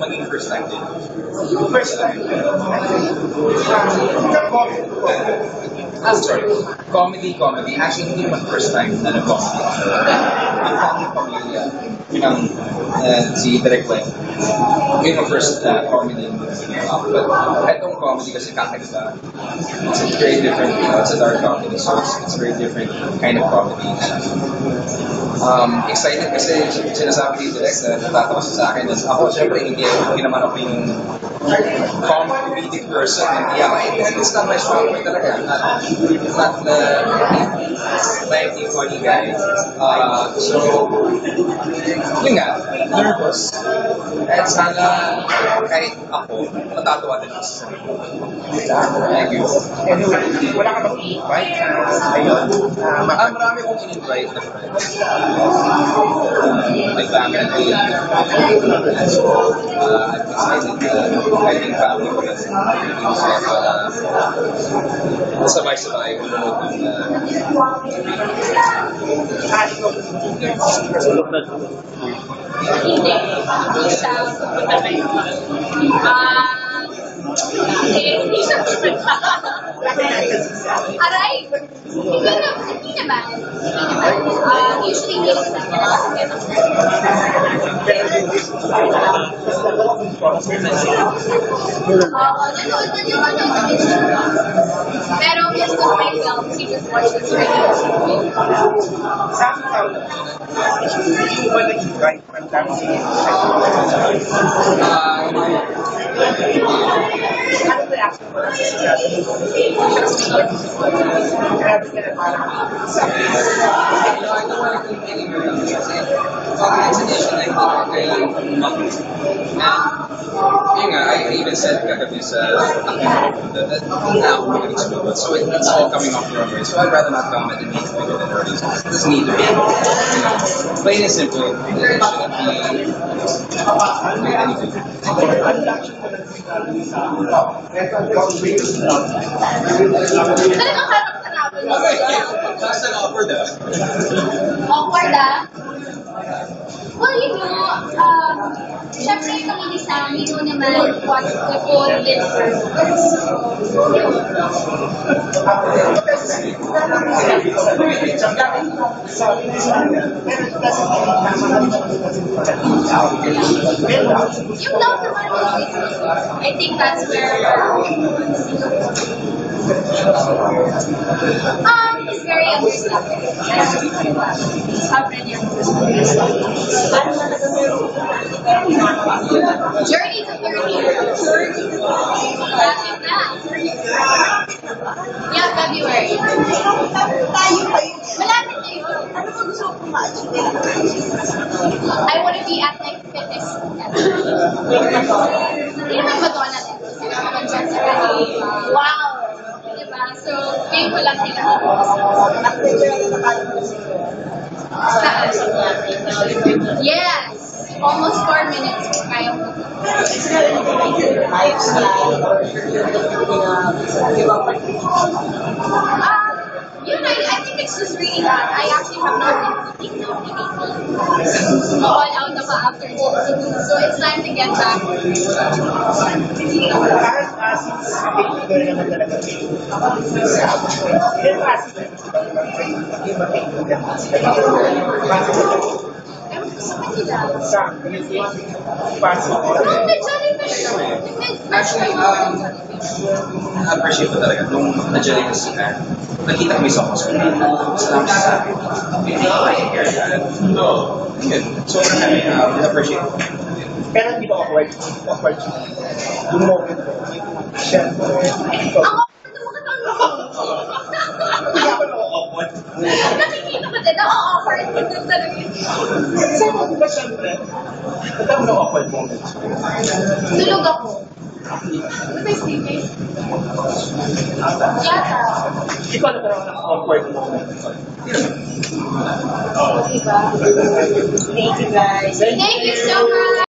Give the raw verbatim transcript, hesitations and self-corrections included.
maging first time din. First time. Ah, sorry. Comedy, comedy. Actually, hindi naman first time na nag-comedy ako. Ang family pamilya ng uh, si Direk Len. Yun ang first uh, comedy na ginawa. But itong comedy kasi kakaiba. It's very different. Uh, it's a dark comedy, so it's, it's very different kind of comedy. Um, excited kasi sinasabi ni Direk na natatawa siya sa akin. Ako, syempre, hindi, hindi naman ako yung comedic person. Hindi ako, eh, it's not my strong point talaga. Not, not the like yung funny guy. Uh, so, yun nga, nervous. At sana, kahit ako, matatawa din ako sa sarili. Thank you. Anyway, wala ka bang i-invite? Ayun. Uh, Ah, marami kong in-invite na friends. My family. So, uh, I'm excited na I think family ko na hindi masaya para sabay-sabay manonood ng Hindi. Hindi siya. Ah, hindi. Hindi siya. Aray! Hindi na, hindi naman. Hindi naman. Ah, usually hindi naman natin. Oo, nanood na yung ano, pero yes, to my film, he just watched this radio. Sabi ka, hindi mo ba nag-invite man lang si Ah, ano reaction mo lang sa sinabi? Grabe ka na parang no, I don't want to continue with this kasi it's an issue na hindi kaya mag- yun nga, I even said kagabi sa aking that hindi na ako mag-explode. So it, it's all coming off the wrong way. So I'd rather not comment and make it bigger than already. It doesn't need to be. You know, plain and simple. It shouldn't be anything. Talagang harap ka namin. That's an awkward ah. Awkward ah. Well, you know, um, syempre kami ni Sam, you know naman what the whole difference. Yung love naman, I think that's where um, it's very understanding. Sobrang niya. Journey to thirty. Journey to thirty. Lapit na. Yeah, February. Malapit na yun. Ano mo gusto ko ma-achieve? I want to be at like fitness. Hindi naman ba doon natin? Hindi naman Jessica. Wow! Diba? So, ngayon ko lang nila. Yes! Almost four minutes. Kaya ko. Um, yun, I, I think it's just really that. I actually have not been eating now, maybe all out of after gym. So it's time to get back. parang asis ito rin naman talaga ilan asis Ewan ko sa kanila. sa pasok Oh, nag-jolly na siya. Actually, um, appreciate ko talaga nung na-jelly ko si Anne. Nakita kami sa hospital. Salamat siya sa akin. Hindi ko like hear that. Good. So, um, appreciate ko. pero hindi ba awkward awkward yung moment ko siyempre ito Ako, ano mga tanong? hindi ako na awkward Nakikita ko din, ako-offer ko din talaga. sa mo ba siyempre ito ang awkward moment Tulog ako. Ano ba yung sleeping? Yata. ikaw na parang ng awkward moment Diba? Thank you guys. Thank you so much.